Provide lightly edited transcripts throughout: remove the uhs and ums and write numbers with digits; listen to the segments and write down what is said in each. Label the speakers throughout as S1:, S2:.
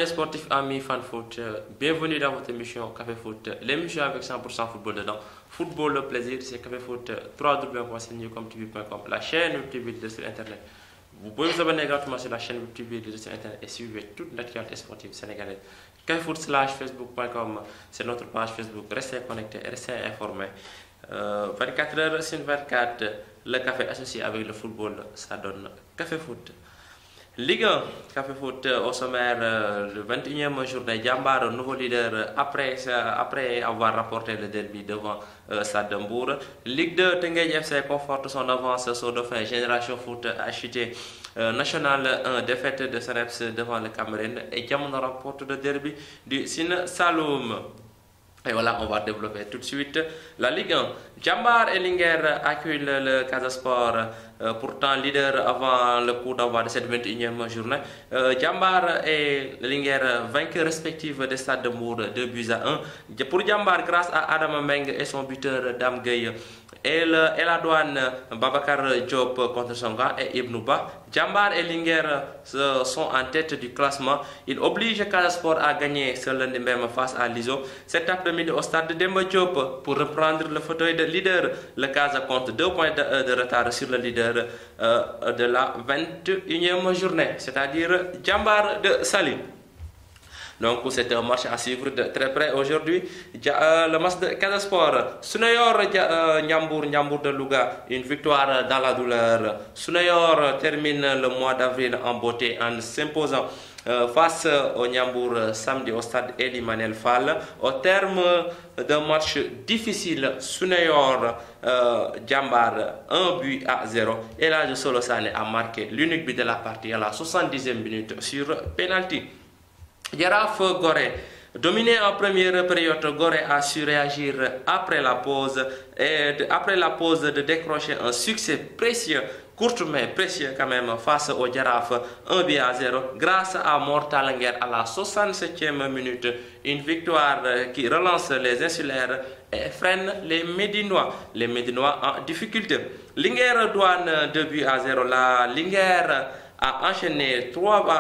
S1: sportifs, amis fan foot, bienvenue dans votre émission Café Foot, l'émission avec 100% football dedans. Football, le plaisir, c'est Café Foot, www.cnewcomtv.com, la chaîne web TV de sur Internet. Vous pouvez vous abonner gratuitement sur la chaîne web TV de sur Internet et suivre toute l'actualité sportive sénégalaise. Café Foot /facebook.com, c'est notre page Facebook. Restez connectés, restez informés. 24 heures sur 24, le café associé avec le football, ça donne Café Foot. Ligue 1, Café Foot au sommaire, le 21e journée, Jambar, nouveau leader après avoir rapporté le derby devant Stade de Mbour. Ligue 2, Teungueth FC conforte son avance sur Dauphin. Génération Foot a chuté. National 1, défaite de Seneps devant le Cameroun. Et Jamono remporte le derby du Sine Saloum. Et voilà, on va développer tout de suite la Ligue 1. Jambar et Linguère accueillent le Casa Sport, pourtant leader avant le coup d'envoi de cette 21e journée. Jambar et Linguère vainqueurs respectifs des Stades de Mbour 2-1. Pour Jambar, grâce à Adam Meng et son buteur Dame Gueye, et la douane Babacar Diop contre son gars et Ibnouba. Jambar et Linguère sont en tête du classement. Ils obligent Casa Sport à gagner ce lundi même face à l'ISO. Cet après-midi au stade de Demba Diop pour reprendre le fauteuil de leader. Le Casa compte 2 points de retard sur le leader de la 21e journée, c'est-à-dire Jambar de Salim. Donc c'est un match à suivre de très près aujourd'hui. Le match de Casa Sport. Sunayor Ndiambour de Louga, une victoire dans la douleur. Sunayor termine le mois d'avril en beauté en s'imposant face au Ndiambour samedi au stade Ely Manel Fall. Au terme d'un match difficile, Sunayor Jambar 1-0. Et là, Solo Sané a marqué l'unique but de la partie à la 70e minute sur penalty. Yaraf Gorée. Dominé en première période, Gorée a su réagir après la pause de décrocher un succès précieux, court mais précieux quand même, face au Yaraf 1-0 grâce à Mortal Nguer à la 67e minute. Une victoire qui relance les insulaires et freine les Médinois en difficulté. Linguère Douane 2-0. La Linguère a enchaîné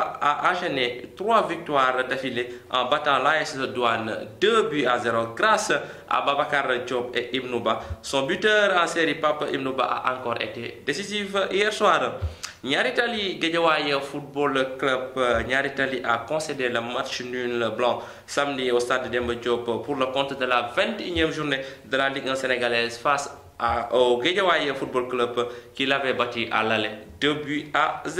S1: 3 victoires d'affilée en battant l'AS Douane 2-0 grâce à Babacar Diop et Ibnouba. Son buteur en série, Papa Ibnouba, a encore été décisif hier soir. Nyaritali Guédiawaye Football Club, Nyaritali a concédé le match nul blanc samedi au stade Demba Diop pour le compte de la 21e journée de la Ligue 1 sénégalaise face au Guédiawaye Football Club qui l'avait battu à l'aller 2-0.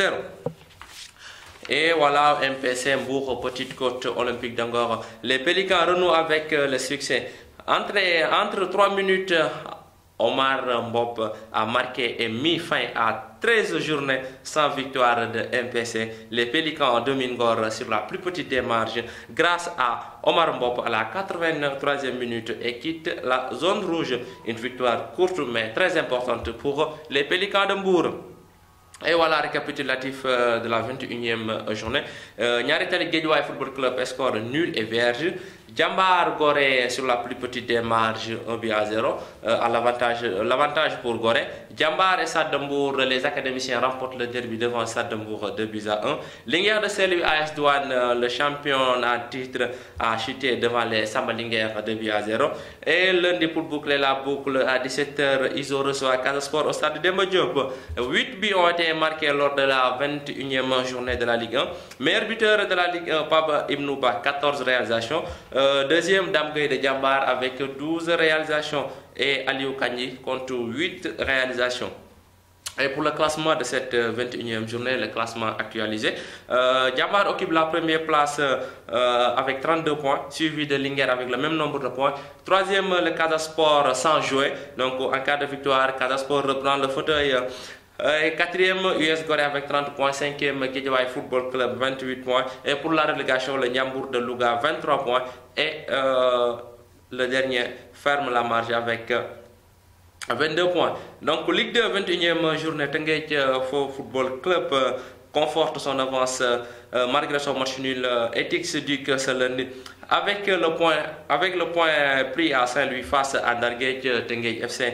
S1: Et voilà, MPC Mbour, Petite Côte Olympique d'Angor. Les Pélicans renouent avec le succès. Entre 3 minutes, Omar Mbop a marqué et mis fin à 13 journées sans victoire de MPC. Les Pélicans dominent Ngor sur la plus petite des marges grâce à Omar Mbop à la 83e minute et quitte la zone rouge. Une victoire courte mais très importante pour les Pélicans de Mbour. Et voilà, récapitulatif de la 21e journée. Nyaritali Guédiawaye Football Club score nul et vierge. Jambar Gorée sur la plus petite des marges 1-0 à l'avantage pour Gorée. Jambar et Stade de Mbour, les académiciens remportent le derby devant Stade de Mbour 2-1. Linguère de Saint-Louis AS Douane, le champion en titre, a chuté devant les Samba Linguère 2-0. Et lundi pour boucler la boucle à 17h, ISO reçoit Casa Sport au stade de Demba Diop. 8 buts ont été marqués lors de la 21e journée de la Ligue 1. Meilleur buteur de la Ligue 1, Papa Ibnouba, 14 réalisations. Deuxième, Dame Gueye de Jambar avec 12 réalisations et Aliou Kandji compte 8 réalisations. Et pour le classement de cette 21e journée, le classement actualisé, Jambar occupe la première place avec 32 points, suivi de Linguère avec le même nombre de points. Troisième, le Casa Sport sans jouer. Donc en cas de victoire, Casa Sport reprend le fauteuil. Quatrième, US Gorée avec 30 points. Cinquième, Guédiawaye Football Club 28 points. Et pour la relégation, le Ndiambour de Louga 23 points. Et le dernier ferme la marge avec 22 points. Donc Ligue 2, 21e journée, Teungueth Football Club conforte son avance malgré son match nul Etix Duc ce lundi. Avec le point pris à Saint-Louis face à Ndarguej, Teungueth FC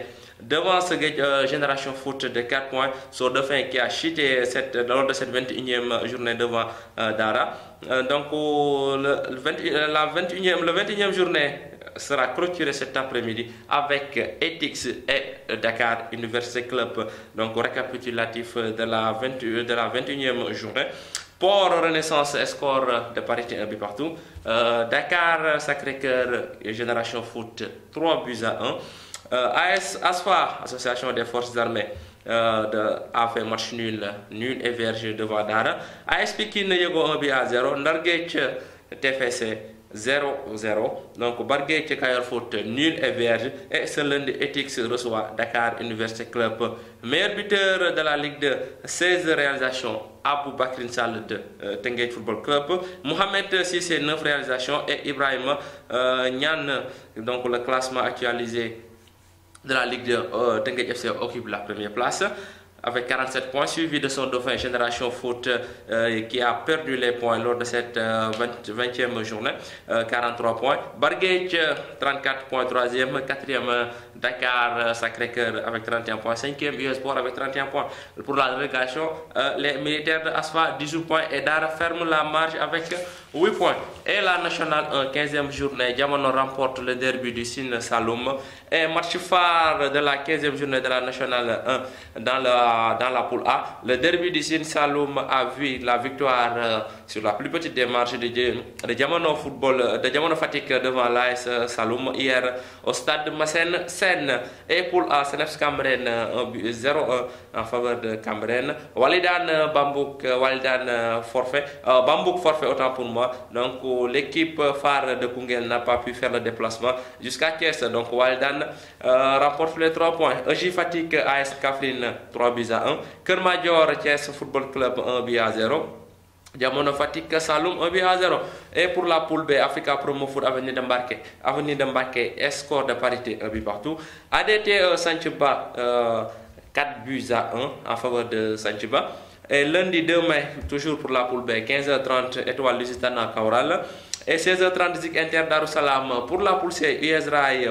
S1: devant ce Génération Foot de 4 points, sur Dauphin qui a chuté lors de cette 21e journée devant Dara. Donc le 21e journée sera clôturée cet après-midi avec Etix et Dakar Université Club. Donc récapitulatif de la 21e journée. Port Renaissance score de parité 1 but partout. Dakar Sacré-Cœur Génération Foot 3 buts à 1. AS Asfa, Association des Forces Armées, a fait match nul et vierge devant Dara. AS Pikine Yego 1 but à 0. Ndarguetch TFC 0-0. Donc Barguetch Kayor Foot nul et vierge. Et ce lundi, Etix reçoit Dakar Université Club. Meilleur buteur de la Ligue 2, 16 réalisations, Abou Bakrin Sall de Tenguet Football Club. Mohamed Sissé 9 réalisations et Ibrahim Nyan. Donc le classement actualisé de la Ligue 2, Tenguet FC occupe la première place avec 47 points, suivi de son dauphin Génération Foot qui a perdu les points lors de cette 20e journée, 43 points. Barguetch 34 points, 3e, 4e Dakar Sacré-Cœur avec 31 points, 5e US Sport avec 31 points. Pour la délégation, les militaires de Asfa 18 points et Dara ferme la marge avec 8 points. Et la nationale 1, 15e journée, Diamono remporte le derby du Sine Saloum. Et match phare de la 15e journée de la nationale 1 dans la poule A. Le derby du Sine Saloum a vu la victoire sur la plus petite des marges de Diamono Football, de Diamono Fatick devant l'AS Saloum hier au stade Massène Sène. Et poule A, Senefs Cambérène 0-1 en faveur de Cambérène. Walidan Bambouk, Walidan forfait, Bambouk forfait autant pour moi. Donc l'équipe phare de Koungheul n'a pas pu faire le déplacement jusqu'à Thiès. Donc Walidan remporte les 3 points. EJ Fatick AS Kaffrine 3 buts à 1. Kermadior Thiès Football Club 1 but à 0. Diamono Fatick Saloum 1 but à 0. Et pour la poule B, Africa Promo Foot Avenir de Mbacké, score de parité 1 but partout. ADT Santhiaba 4 buts à 1 en faveur de Santhiaba. Et lundi 2 mai, toujours pour la poule B, 15h30 Étoile Lusitana Kaoral. Et 16h30 Zik Inter Darussalam. Pour la poule C, US Rail.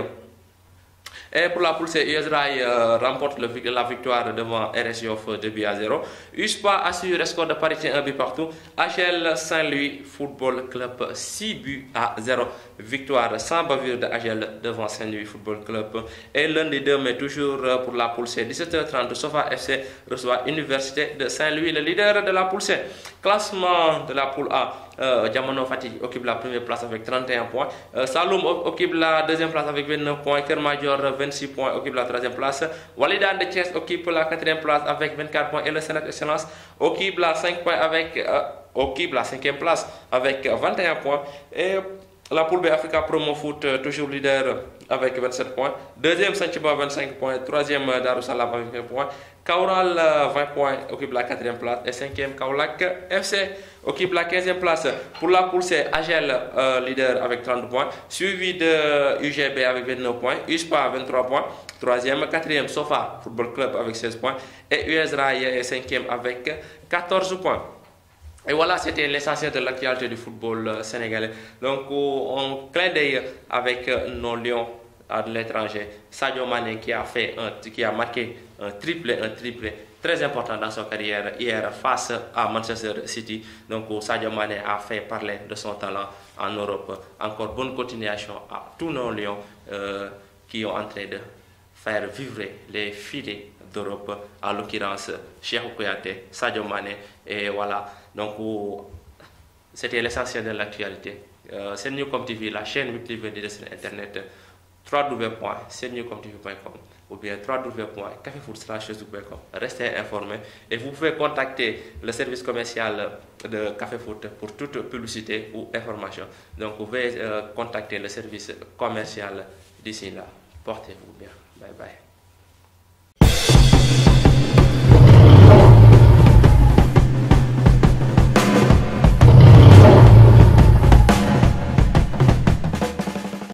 S1: Et pour la poule C, US Rail remporte la victoire devant RS Yoff 2 buts à 0. USPA assure le score de parité 1 but partout. HL Saint-Louis Football Club 6 buts à 0. Victoire sans bavure de HL devant Saint-Louis Football Club. Et lundi 2 mai, toujours pour la poule C, 17h30, Sofa FC reçoit Université de Saint-Louis, le leader de la poule C. Classement de la poule A. Diamono Fatick occupe la première place avec 31 points. Saloum occupe la deuxième place avec 29 points. Kermadior 26 points occupe la troisième place. Walidan de Thiès occupe la quatrième place avec 24 points. Et le Sénat Excellence occupe la 5 points occupe la cinquième place avec 21 points. Et la poule B Africa Promo Foot toujours leader avec 27 points. Deuxième Santhiaba 25 points. Troisième Darussalam avec 20 points. Kaural 20 points occupe la 4e place. Et 5e Kaolack FC occupe la 15e place. Pour la poule C, AGEL leader avec 30 points. Suivi de UGB avec 29 points. USPA 23 points. 3e, 4e Sofa Football Club avec 16 points. Et US Rail est 5e avec 14 points. Et voilà, c'était l'essentiel de l'actualité du football sénégalais. Donc, on clin d'œil avec nos lions à l'étranger. Sadio Mané qui a marqué un triplé très important dans sa carrière hier face à Manchester City. Donc, Sadio Mané a fait parler de son talent en Europe. Encore bonne continuation à tous nos lions qui ont en train de faire vivre les filets d'Europe, en l'occurrence Cheikh Kouyaté, Sadio Mané, et voilà. Donc, c'était l'essentiel de l'actualité. Senewcom TV, la chaîne web TV de Internet, www.senewcomtv.com ou bien www.cafefoot.com. Restez informés et vous pouvez contacter le service commercial de Café Foot pour toute publicité ou information. Donc, vous pouvez contacter le service commercial d'ici là. Portez-vous bien. Bye bye.